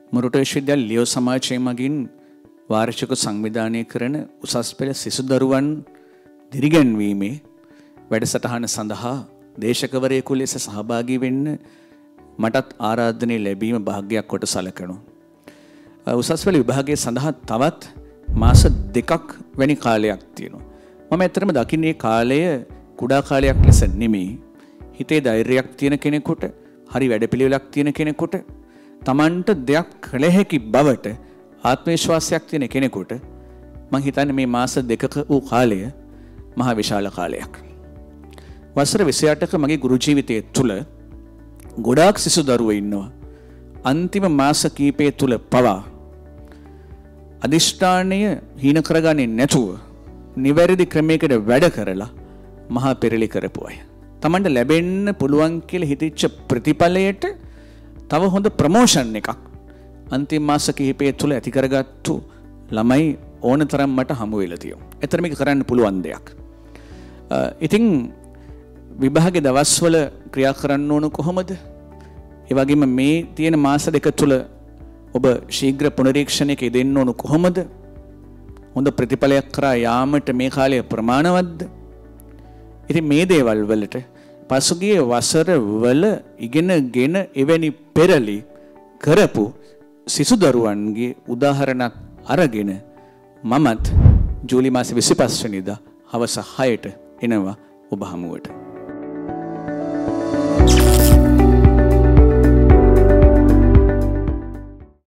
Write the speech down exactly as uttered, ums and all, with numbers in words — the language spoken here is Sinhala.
මොරටු විශ්වවිද්‍යාල ලියෝ සමාජය මගින් වාර්ෂික සංවිධානය කරන උසස් පෙළ සිසු දරුවන් දිරිගැන්වීමේ වැඩසටහන සඳහා දේශකවරයෙකු ලෙස සහභාගී වෙන්න මටත් ආරාධනය ලැබීම භාග්‍යයක් කොට සැලකනවා. උසස් පෙළ විභාගයේ සඳහා තවත් මාස දෙකක් වැනි කාලයක් තියෙනවා. මම ඇත්තටම දකින්නේ කාලය කුඩා කාලයක් ලෙස නෙමෙයි. හිතේ ධෛර්යයක් තියෙන කෙනෙකුට, හරි වැඩපිළිවෙලක් තියෙන කෙනෙකුට, Tamanට දෙයක් කළ හැකි බවට ආත්ම විශ්වාසයක් තියෙන කෙනෙකුට මම හිතන්නේ මේ මාස දෙකක වූ කාලය මහා විශාල කාලයක්. වසර විසි අටක මගේ ගුරු ජීවිතයේ තුල ගොඩාක් සිසු දරුවෝ ඉන්නවා. අන්තිම මාස කීපය තුල පවා අදිෂ්ඨානය හීන කරගන්නේ නැතුව නිවැරදි ක්‍රමයකට වැඩ කරලා මහා පෙරලි කරපු අය. Tamanට ලැබෙන්න පුළුවන් කියලා හිතච්ච ප්‍රතිඵලයට තව හොඳ ප්‍රමෝෂන් එකක් අන්තිම මාස කිහිපය තුළ ඇති කරගත්තු ළමයි ඕනතරම් මට හමු වෙලා තියෙනවා. ඒතර මේක කරන්න පුළුවන් දෙයක්. ඉතින් විභාගේ දවස්වල ක්‍රියා කරන්න ඕන කොහොමද? ඒ වගේම මේ තියෙන මාස දෙක තුළ ඔබ ශීඝ්‍ර පුනරීක්ෂණයක යෙදෙන්න ඕන කොහොමද? හොඳ ප්‍රතිඵලයක් කරා යාමට මේ කාලය ප්‍රමාණවත්ද? ඉතින් මේ දේවල් වලට පසුගිය වසර වල ඉගෙනගෙන එවැනි පෙරලි කරපු සිසු දරුවන්ගේ උදාහරණක් අරගෙන මමත් ජූලි මාසේ විසිපස් වෙනිදා හවස හයට එනවා ඔබ හමුවට.